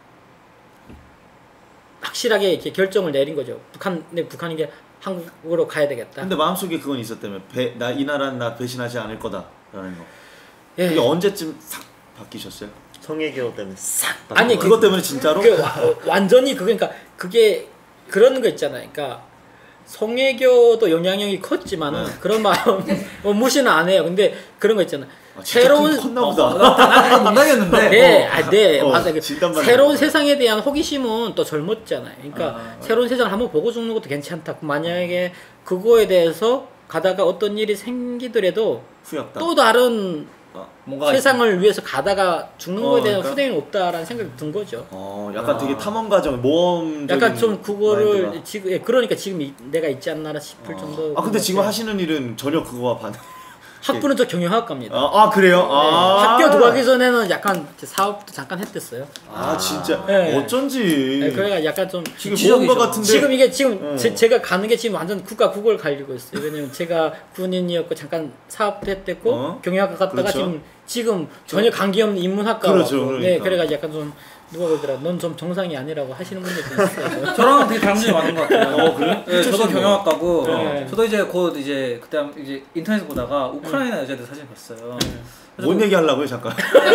확실하게 이렇게 결정을 내린 거죠. 북한인 게 한국으로 가야 되겠다. 근데 마음속에 그건 있었다며 이 나라는 나 배신하지 않을 거다라는 거. 예. 그게 언제쯤 싹 바뀌셨어요? 송혜교 때문에 싹. 아니 그것 때문에 진짜로? 완전히 그러니까 그게 그런 거 있잖아요. 그러니까 송혜교도 영향력이 컸지만은 그런 마음 무시는 안 해요. 근데 그런 거 있잖아. 새로운 컸나 보다. 나 못나겠는데. 네, 맞아. 새로운 거네. 세상에 대한 호기심은 또 젊었잖아요. 그러니까 새로운 세상을 한번 보고 죽는 것도 괜찮다. 만약에 그거에 대해서 가다가 어떤 일이 생기더라도 후였다. 또 다른 뭔가 세상을 위해서 가다가 죽는 거에 대한 후대는 없다라는 생각이 든 거죠. 약간 되게 탐험 과정, 모험적인 약간 좀 그거를 마인드가. 지금 그러니까 지금 내가 있지 않나 싶을 정도. 근데 지금 하시는 일은 전혀 그거와 반. 학부는 저 경영학과입니다. 그래요? 네. 학교 들어가기 전에는 약간 사업도 잠깐 했댔어요. 진짜 네. 어쩐지. 네, 그래가 약간 좀 지금 모험가 같은데. 지금 이게 지금 제가 가는 게 지금 완전 국을 갈리고 있어요. 왜냐면 제가 군인이었고 잠깐 사업도 했댔고 경영학과 갔다가 그렇죠. 지금 전혀 관계 없는 인문학과 그렇죠, 왔고, 그러니까. 네, 그래가지고 약간 좀 누가 그러더라. 넌 좀 정상이 아니라고 하시는 분들도 있어요. 저랑은 되게 다른 점이 많은 것 같아요. 그래? 네, 저도 경영학과고 네. 저도 이제 곧 이제 그때 이제 인터넷 보다가 우크라이나 여자들 사진 봤어요. 뭔 얘기 하려고요, 잠깐?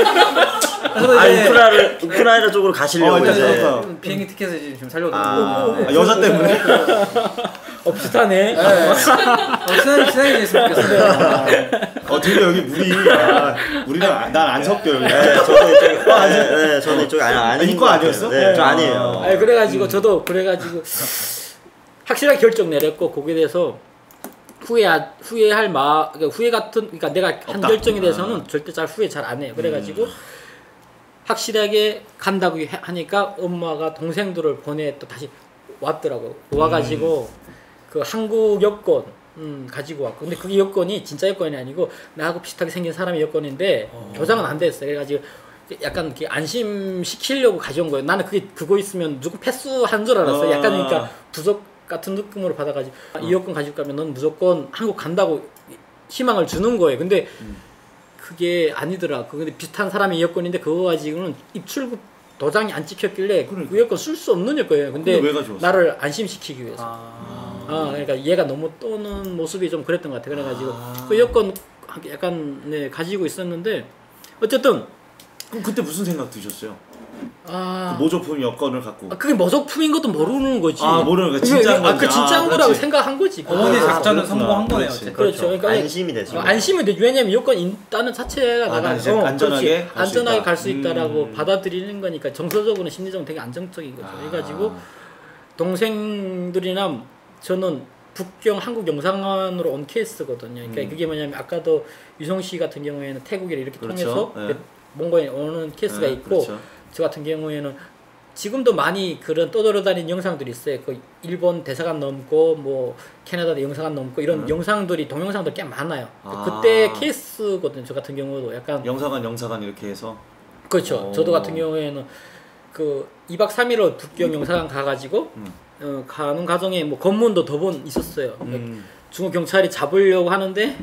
우크라이나 쪽으로 가시려고 이제 비행기 티켓을 지금 살려고. 여자 때문에? 비슷하네. 친하게 지냈으면 좋겠어요. 되게 여기 우리는 난 안 섞여요. 네, 저는 이쪽에 아닌 이거 아니었어? 네, 저 아니에요. 그래가지고 저도 그래가지고 확실하게 결정 내렸고 거기에 대해서 후회 같은 그러니까 내가 한 없다. 결정에 대해서는 절대 후회 잘 안 해요. 그래가지고 확실하게 간다고 하니까 엄마가 동생들을 보내 또 다시 왔더라고. 와가지고 그 한국 여권 가지고 왔고 근데 그 여권이 진짜 여권이 아니고 나하고 비슷하게 생긴 사람의 여권인데 교장은 안 됐어요. 그래가지고 약간 이렇게 안심시키려고 가져온 거예요. 나는 그거 있으면 무조건 패스한 줄 알았어요. 약간 그러니까 부적 같은 느낌으로 받아가지고 이 여권 가지고 가면 넌 무조건 한국 간다고 희망을 주는 거예요. 근데 그게 아니더라. 근데 비슷한 사람의 여권인데 그거 가지고는 입출국 도장이 안 찍혔길래 그 여권 쓸 수 없는 여권이에요. 근데 나를 안심시키기 위해서. 그러니까 얘가 너무 떠는 모습이 좀 그랬던 것 같아. 그래가지고 그 여권 약간 가지고 있었는데 어쨌든 그럼 그때 무슨 생각 드셨어요? 그 아, 모조품 여권을 갖고. 그게 모조품인 것도 모르는 거지. 모르는 거야. 진짜인 건지. 그 진짜인 거라고 생각한 거지. 어머니 작전은 성공한 거네요. 그렇죠. 그러니까 안심이 되죠. 안심이 돼. 왜냐면 여권 있다는 자체가 나가 안전하게 안전하게 갈 수 있다라고 받아들이는 거니까 정서적으로는 심리적으로 되게 안정적인 거죠. 그래가지고 동생들이나 저는 북경 한국 영상관으로 온 케이스거든요. 그러니까 그게 뭐냐면 아까도 유성 씨 같은 경우에는 태국이랑 이렇게 통해서 몽골에 오는 케이스가 있고 저 같은 경우에는 지금도 많이 그런 떠돌아다니는 영상들이 있어요. 그 일본 대사관 넘고 뭐 캐나다 영사관 넘고 이런 영상들이 동영상들 꽤 많아요. 그때 케이스거든요. 저 같은 경우도 약간 영사관 이렇게 해서 그렇죠. 저도 같은 경우에는 그 2박 3일로 북경 영사관 가가지고 가는 과정에 뭐 검문도 더 번 있었어요. 중국 경찰이 잡으려고 하는데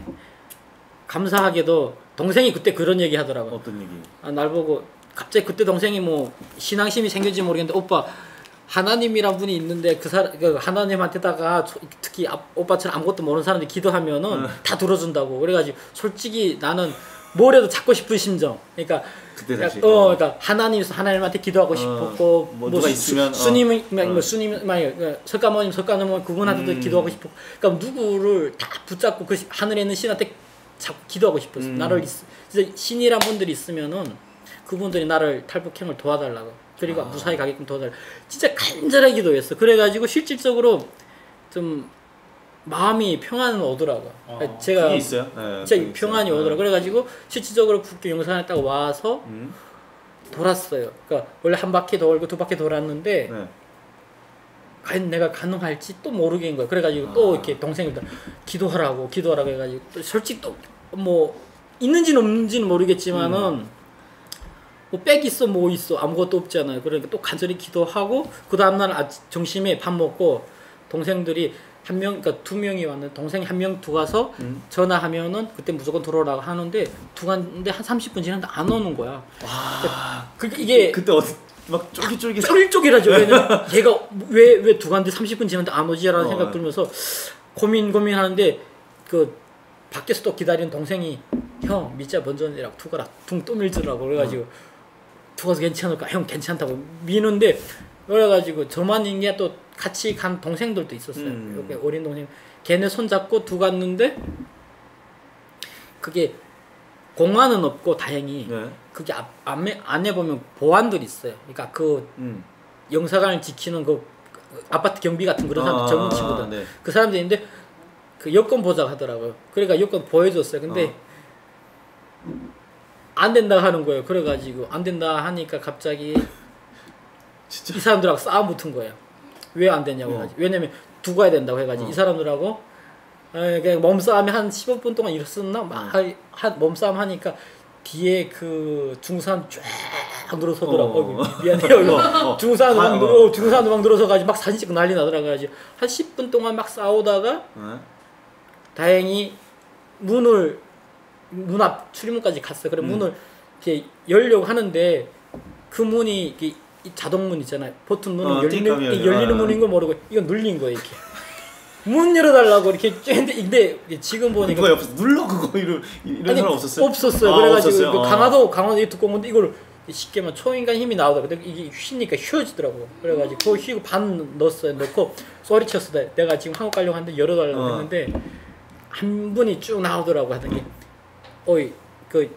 감사하게도 동생이 그때 그런 얘기 하더라고요. 어떤 얘기? 날 보고 갑자기 그때 동생이 뭐 신앙심이 생겼지 모르겠는데 오빠 하나님이란 분이 있는데 그 하나님한테다가 특히 오빠처럼 아무것도 모르는 사람들이 기도하면은 다 들어준다고. 그래가지고 솔직히 나는 뭐라도 찾고 싶은 심정. 그러니까 그러니까 하나님한테 기도하고 싶었고 뭐 누가 있으면 스님 석가모님 그분한테도 기도하고 싶었고. 그러니까 누구를 다 붙잡고 그 하늘에 있는 신한테 자꾸 기도하고 싶었어. 나를 진짜 신이란 분들이 있으면은 그분들이 나를 탈북형을 도와달라고. 그리고 무사히 가게끔 도와달라고. 진짜 간절하게 기도했어. 그래가지고 실질적으로 좀 마음이 평안은 오더라고. 제가 그게 있어요? 네, 진짜 평안이 오더라고. 그래가지고 실질적으로 북경 영산에 딱 와서 돌았어요. 그러니까 원래 한 바퀴 돌고 두 바퀴 돌았는데 과연 내가 가능할지 또 모르겠는 거야. 그래가지고 또 이렇게 동생들 기도하라고 해가지고 또 솔직히 또 뭐 있는지는 없는지는 모르겠지만은 뭐 백 있어 뭐 있어 아무것도 없잖아요. 그러니까 또 간절히 기도하고 그 다음날 점심에 밥 먹고 동생들이 그러니까 2명이 왔는데 동생이 1명 두 가서 전화하면은 그때 무조건 들어오라고 하는데 두 갔는데 한 30분 지났는데 안 오는 거야. 그러니까 이게 그때 막 쫄깃쫄깃하죠. 왜냐면 얘가 왜 두 갔는데 30분 지났는데 안 오지라는 생각 들면서 고민하는데 그 밖에서 또 기다리는 동생이 형 미자 번전이라고 투가라 둥 또 밀더라고. 그래가지고 투가서 괜찮을까? 형 괜찮다고 미는데 그래가지고 저만인 게 또 같이 간 동생들도 있었어요. 이렇게 어린 동생 걔네 손잡고 두 갔는데 그게 공안은 없고 다행히 그게 안에 보면 보안들이 있어요. 그러니까 그 영사관을 지키는 그 아파트 경비 같은 그런 사람들 젊은 친구들 그 사람들이 있는데 그 여권 보자고 하더라고요. 그러니까 여권 보여줬어요. 근데 안 된다 하는 거예요. 그래가지고 안 된다 하니까 갑자기 진짜? 이 사람들하고 싸움 붙은 거예요. 왜 안 되냐고 해가지고. 왜냐면 두고 가야 된다고 해가지고 이 사람들하고 그냥 몸싸움이 한 15분 동안 일었었나? 막 몸싸움 하니까 뒤에 그 중산 쫙 늘어서더라고. 미안해요. 중산도 막 늘어서가지고 막 사진 찍고 난리 나더라고요. 한 10분 동안 막 싸우다가 다행히 문 앞 출입문까지 갔어요. 그래 문을 이렇게 열려고 하는데 그 문이 이 자동문 있잖아요. 보통 문은 띵감이 열리는 문인 걸 모르고 이거 눌린 거예요. 이렇게 문 열어달라고 이렇게 근데 지금 보니까 누가 옆에서 눌러 그거 이런 사람 없었어요? 없었어요. 그래가지고 그 강화도 두꺼운 건데 이걸 쉽게 말하면 초인간 힘이 나오더라고. 근데 이게 휘니까 휘어지더라고. 그래가지고 그거 휘고 반 넣었어요. 넣고 소리쳤어. 내가 지금 한국 가려고 하는데 열어달라고 했는데 한 분이 쭉 나오더라고. 하던 게 어이 그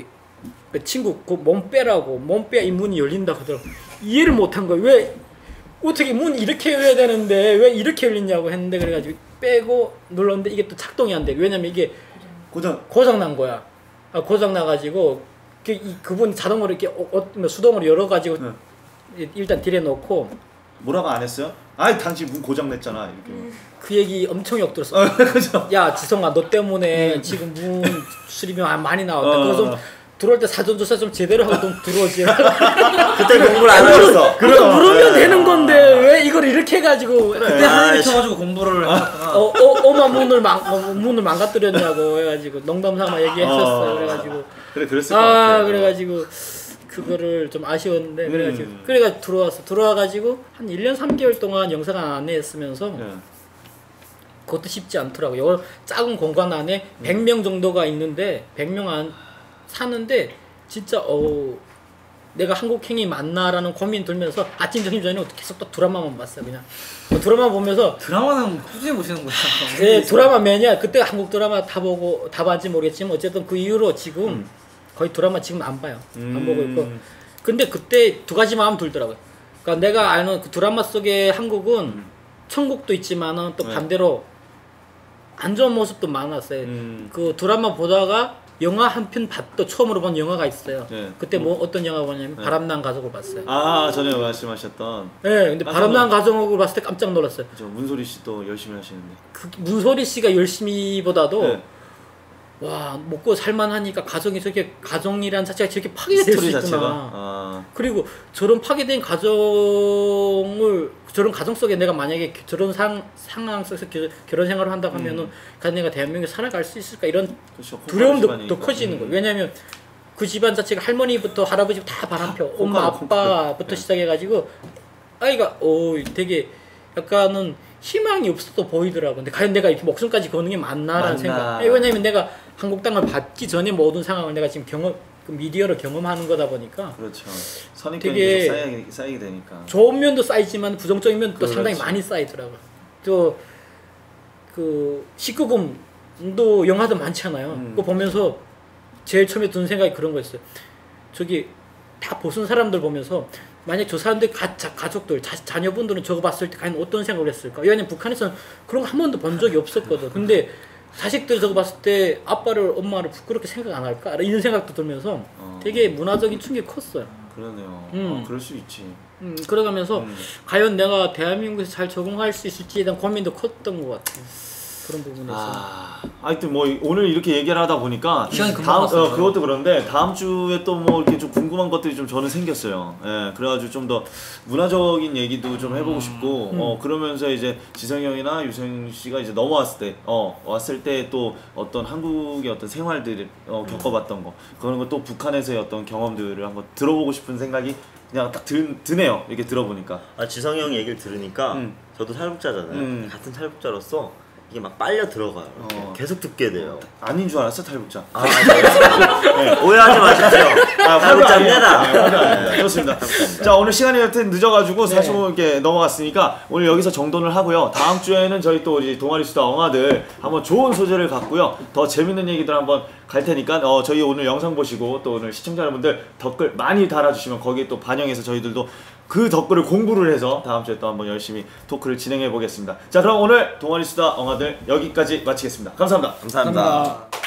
친구 그 몸 빼라고 몸 빼야 이 문이 열린다고 하더라고. 이해를 못한 거예요. 왜 어떻게 문 이렇게 열어야 되는데 왜 이렇게 열리냐고 했는데 그래가지고 빼고 눌렀는데 이게 또 작동이 안 돼. 왜냐면 이게 고장 난 거야. 고장 나가지고 그분 자동으로 이렇게 수동으로 열어가지고 일단 딜에 넣고 뭐라고 안 했어요? 아이 당신 문 고장 냈잖아 이렇게. 그 얘기 엄청 욕 들었어. 야 지성아 너 때문에 지금 문 수리비 많이 나왔다. 그거 좀 들어올 때 사전조사 좀 제대로 하고 좀 들어오지. 그때 공부를 안 하셨어. 그럼 물으면 되는 건데 왜 이걸 이렇게 해가지고 그때 하루 켜가지고 공부를 했구나. 엄마 문을 망가뜨렸냐고 해가지고 농담삼아 얘기했었어요. 그래가지고 그랬을 것 같아. 그래가지고 그거를 좀 아쉬웠는데 그래가지고 들어와가지고 한 1년 3개월 동안 영상 안내했으면서 그것도 쉽지 않더라고요. 이걸 작은 공간 안에 100명 정도가 있는데 100명 안 사는데 진짜 내가 한국행이 맞나라는 고민 들면서 아침 점심 저녁 계속 또 드라마만 봤어요. 그냥 드라마 보면서 드라마는 꾸준히 보시는구나. 네, 드라마 매니아. 그때 한국 드라마 다 봤지 모르겠지만 어쨌든 그 이후로 지금 거의 드라마 지금 안 봐요. 안 보고 있고. 근데 그때 두 가지 마음 들더라고요. 그러니까 내가 아는 그 드라마 속의 한국은 천국도 있지만은 또 반대로 안 좋은 모습도 많았어요. 그 드라마 보다가 영화 한 편 또 처음으로 본 영화가 있어요. 네. 그때 어떤 영화 보냐면 바람난 가족을 봤어요. 전에 말씀하셨던. 네, 근데 바람난 가족을 봤을 때 깜짝 놀랐어요. 문소리 씨도 열심히 하시는데. 문소리 씨가 열심히보다도 와 먹고 살만하니까 가정이란 자체가 저렇게 파괴될 수 있구나. 그리고 저런 파괴된 저런 가정 속에 내가 만약에 저런 상황 속에서 결혼 생활을 한다고 하면은 내가 대한민국에 살아갈 수 있을까 이런 두려움도 더 커지는 거예요. 왜냐하면 그 집안 자체가 할머니부터 할아버지부터 다 바람펴 엄마 아빠부터 시작해가지고 아이가 되게 약간은 희망이 없어도 보이더라고. 근데 과연 내가 이렇게 목숨까지 거는 게 맞나라는 생각. 왜냐면 내가 한국 땅을 받기 전에 모든 상황을 내가 지금 미디어로 경험하는 거다 보니까. 그렇죠. 선입견이 계속 쌓이게 되니까. 좋은 면도 쌓이지만 부정적인 면도 또 상당히 많이 쌓이더라고. 또 그 19금도 영화도 많잖아요. 그거 보면서 제일 처음에 든 생각이 그런 거였어요. 저기 다 보신 사람들 보면서 만약 저 사람들 가족들 자녀분들은 저거 봤을 때 과연 어떤 생각을 했을까? 왜냐면 북한에서는 그런 거 한 번도 본 적이 없었거든. 근데 자식들이 저거 봤을 때 아빠를 엄마를 부끄럽게 생각 안 할까? 이런 생각도 들면서 되게 문화적인 충격이 컸어요. 그러네요. 그럴 수 있지. 그러가면서 과연 내가 대한민국에서 잘 적응할 수 있을지에 대한 고민도 컸던 것 같아요. 그런 부분에서. 하여튼 오늘 이렇게 얘기를 하다 보니까 시간이 금방 갔어요. 그것도 그런데 다음 주에 또 이렇게 좀 궁금한 것들이 좀 저는 생겼어요. 그래가지고 좀 더 문화적인 얘기도 좀 해보고 싶고 그러면서 이제 지성이 형이나 유성 씨가 이제 넘어왔을 때 왔을 때 또 어떤 한국의 어떤 생활들을 겪어봤던 거 그런 거 또 북한에서의 어떤 경험들을 한번 들어보고 싶은 생각이 그냥 딱 드네요. 이렇게 들어보니까. 지성이 형 얘기를 들으니까 저도 탈북자잖아요. 같은 탈북자로서 이게 막 빨려 들어가요. 계속 듣게 돼요. 아닌 줄 알았어 탈북자. 네, 오해하지 마십시오. 탈북자입니다. 좋습니다. 자 오늘 시간이 여튼 늦어가지고 사실 이렇게 넘어갔으니까 오늘 여기서 정돈을 하고요. 다음 주에는 저희 또 우리 동아리 수다 엉아들 한번 좋은 소재를 갖고요. 더 재밌는 얘기들 한번 갈 테니까 저희 오늘 영상 보시고 또 오늘 시청자 여러분들 댓글 많이 달아주시면 거기에 또 반영해서 저희들도 그 댓글을 공부를 해서 다음 주에 또 한번 열심히 토크를 진행해 보겠습니다. 자 그럼 오늘 동아리 수다 엉아들 여기까지 마치겠습니다. 감사합니다. 감사합니다.